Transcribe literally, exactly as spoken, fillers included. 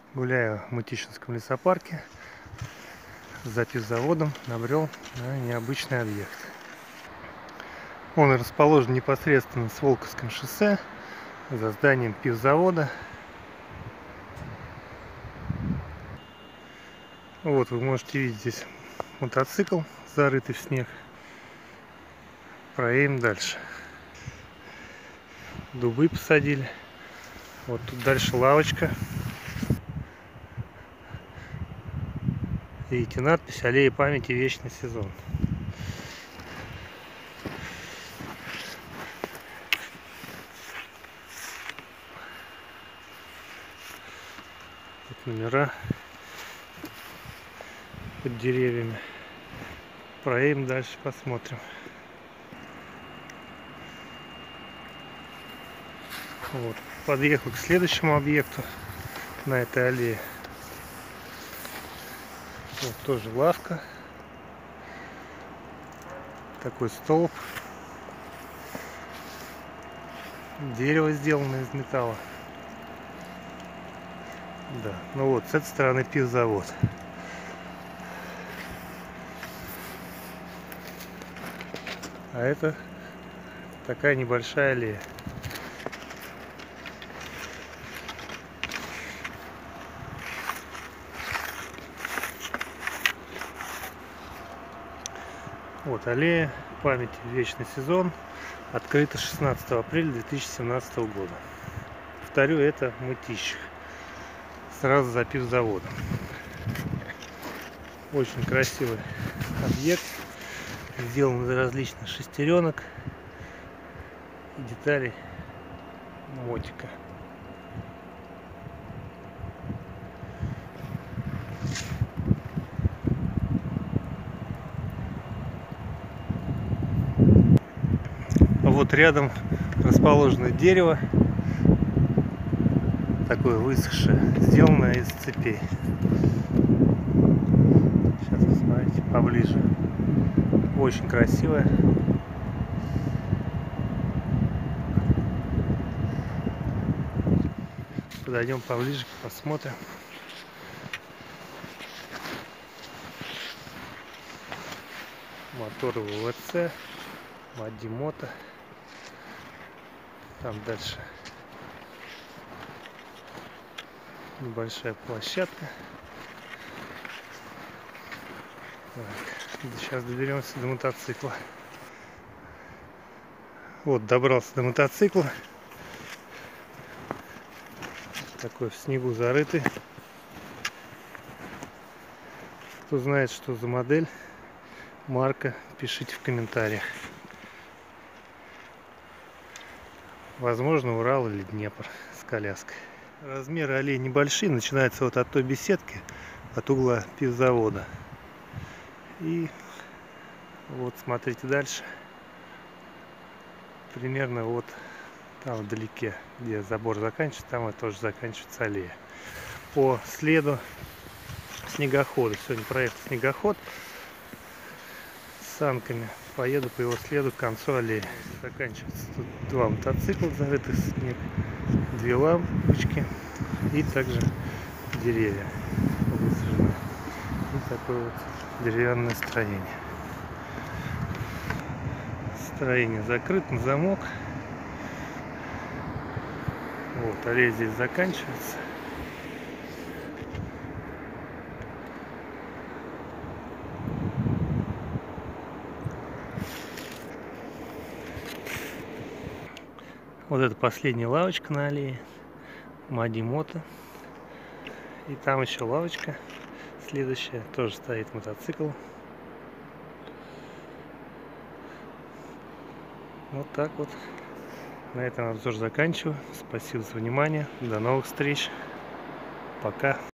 Гуляю в Мытищинском лесопарке, за пивзаводом набрел на необычный объект. Он расположен непосредственно на Волковском шоссе, за зданием пивзавода. Вот вы можете видеть здесь мотоцикл, зарытый в снег. Проедем дальше. Дубы посадили. Вот тут дальше лавочка. Видите надпись «Аллея памяти. Вечный сезон». Тут номера под деревьями. Проедем дальше, посмотрим. Вот. Подъехал к следующему объекту на этой аллее. Вот тоже лавка. Такой столб. Дерево сделано из металла. Да, ну вот с этой стороны пивзавод. А это такая небольшая аллея. Вот аллея памяти «Вечный сезон», открыта шестнадцатого апреля две тысячи семнадцатого года. Повторю, это Мытищах, сразу за пивзаводом. Очень красивый объект, сделан из различных шестеренок и деталей мотика. Вот рядом расположено дерево, такое высохшее, сделанное из цепей. Сейчас посмотрите поближе. Очень красивое. Подойдем поближе, посмотрим. Моторы ВВЦ, Мадимото. Там дальше небольшая площадка. Так, сейчас доберемся до мотоцикла. Вот, добрался до мотоцикла. Такой в снегу зарытый. Кто знает, что за модель, марка, пишите в комментариях. Возможно, Урал или Днепр с коляской. Размеры аллеи небольшие, начинаются вот от той беседки, от угла пивзавода. И вот смотрите дальше. Примерно вот там вдалеке, где забор заканчивается, там и тоже заканчивается аллея. По следу снегохода. Сегодня проехал снегоход с санками. Поеду по его следу к концу аллеи. Заканчивается тут два мотоцикла, зарытых в снег, две лампочки и также деревья высажены. И такое вот деревянное строение. Строение закрыто на замок. Вот, аллея здесь заканчивается. Вот это последняя лавочка на аллее, Мадимото. И там еще лавочка следующая, тоже стоит мотоцикл. Вот так вот. На этом обзор заканчиваю. Спасибо за внимание. До новых встреч. Пока.